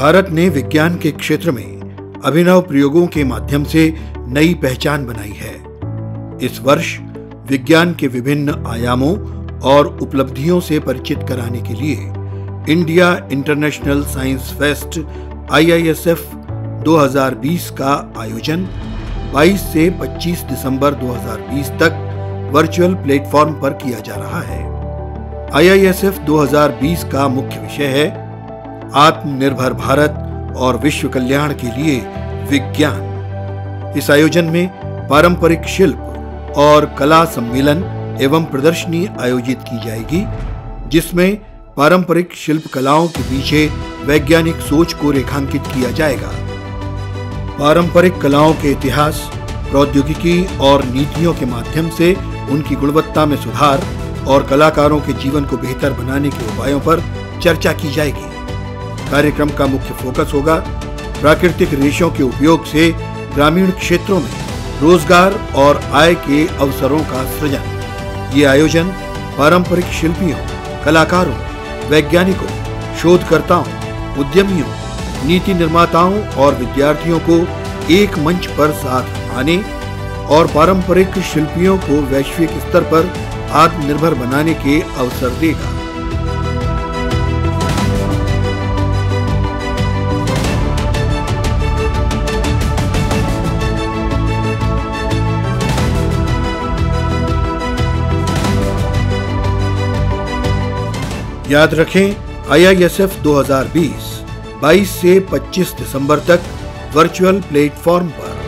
भारत ने विज्ञान के क्षेत्र में अभिनव प्रयोगों के माध्यम से नई पहचान बनाई है। इस वर्ष विज्ञान के विभिन्न आयामों और उपलब्धियों से परिचित कराने के लिए India international science fest IISF 2020 का आयोजन 22 से 25 दिसंबर 2020 तक वर्चुअल प्लेटफॉर्म पर किया जा रहा है। IISF 2020 का मुख्य विषय है आत्मनिर्भर भारत और विश्व कल्याण के लिए विज्ञान। इस आयोजन में पारंपरिक शिल्प और कला सम्मेलन एवं प्रदर्शनी आयोजित की जाएगी, जिसमें पारंपरिक शिल्प कलाओं के पीछे वैज्ञानिक सोच को रेखांकित किया जाएगा। पारंपरिक कलाओं के इतिहास, प्रौद्योगिकी और नीतियों के माध्यम से उनकी गुणवत्ता में सुधार और कलाकारों के जीवन को बेहतर बनाने के उपायों पर चर्चा की जाएगी। कार्यक्रम का मुख्य फोकस होगा प्राकृतिक रेशों के उपयोग से ग्रामीण क्षेत्रों में रोजगार और आय के अवसरों का सृजन। ये आयोजन पारंपरिक शिल्पियों, कलाकारों, वैज्ञानिकों, शोधकर्ताओं, उद्यमियों, नीति निर्माताओं और विद्यार्थियों को एक मंच पर साथ आने और पारंपरिक शिल्पियों को वैश्विक स्तर पर आत्मनिर्भर बनाने के अवसर देगा। याद रखें, IISF 2020 22 से 25 दिसंबर तक वर्चुअल प्लेटफॉर्म पर